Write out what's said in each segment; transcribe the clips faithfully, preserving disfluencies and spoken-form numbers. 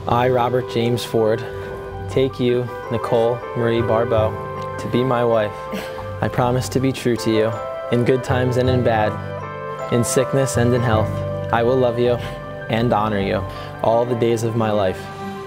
I, Robert James Ford, take you, Nicole Marie Barbeau, to be my wife. I promise to be true to you, in good times and in bad, in sickness and in health. I will love you and honor you all the days of my life.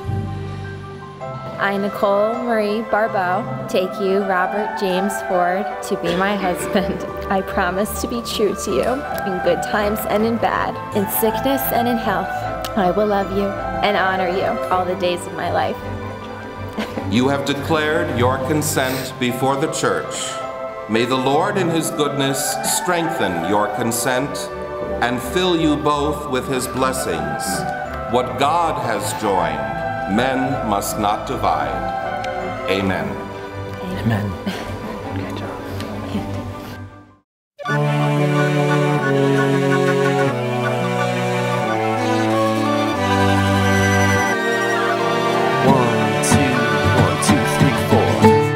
I, Nicole Marie Barbeau, take you, Robert James Ford, to be my husband. I promise to be true to you, in good times and in bad, in sickness and in health. I will love you and honor you all the days of my life. You have declared your consent before the church. May the Lord in his goodness strengthen your consent and fill you both with his blessings. What God has joined, men must not divide. Amen. Amen. Good job. One, two, one, two, three, four.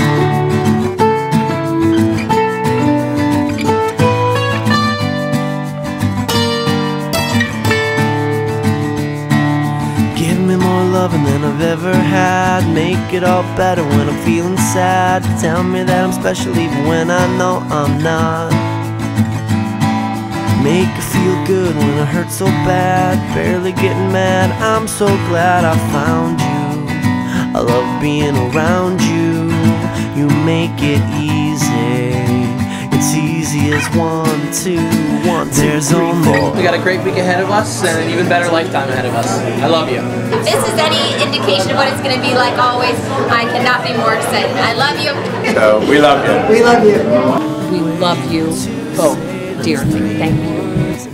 Give me more loving than I've ever had. Make it all better when I'm feeling sad. Tell me that I'm special even when I know I'm not. Make it feel good when I hurt so bad. Barely getting mad, I'm so glad I found you. I love being around you. You make it easy. It's easy as one, two, one, two, There's three, four. We got a great week ahead of us and an even better lifetime ahead of us. I love you. If this is any indication of what it's going to be like always, I cannot be more excited. I love you. So, we love you. We love you. We love you both dearly. Thank you.